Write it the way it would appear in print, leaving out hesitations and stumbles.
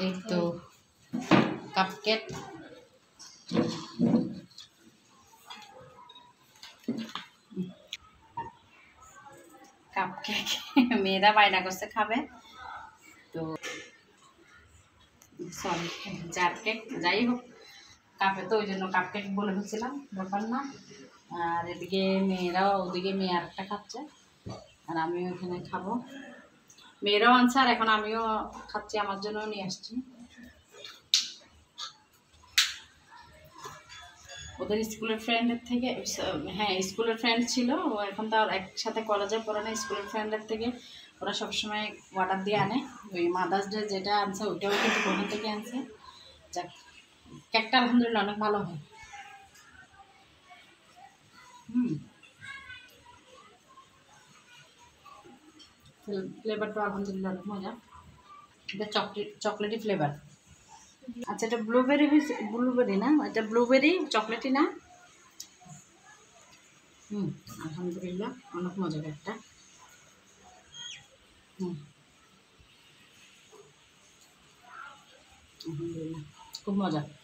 এই তো cupcake cupcake মেয়েরা বায়না করছে খাবে, তো সরি জার কেক, যাই হোক কাপে তো ওই জন্য কাপকেক বলে ফেলছিলাম, ব্যাপার না। আর এদিকে মেয়েরাও, ওদিকে মেয়ে আরেকটা খাচ্ছে আর আমিও এখানে খাবো। মেয়েরাও আনছে আর এখন আমিও খাচ্ছি, আমার জন্য নিয়ে আসছি। ওদের স্কুলের ফ্রেন্ডের থেকে, হ্যাঁ স্কুলের ফ্রেন্ড ছিল, ও এখন তো আর একসাথে কলেজে পড়ে না, স্কুলের ফ্রেন্ডের থেকে ওরা সবসময় অর্ডার দিয়ে আনে। ওই মাদার্স ডে যেটা আনছে ওইটাও কিন্তু ওখান থেকে আনছে। যাক, কেকটা আলহামদুলিল্লাহ অনেক ভালো হয়। ফ্লেভারটা আলহামদুলিল্লাহ অনেক মজা। এটা চকলেটি ফ্লেভার। আচ্ছা এটা ব্লুবেরি হয়েছে, ব্লুবেরি না, এটা ব্লুবেরি চকলেটি না। আলহামদুলিল্লাহ অনেক মজার একটা। আলহামদুলিল্লাহ খুব মজা।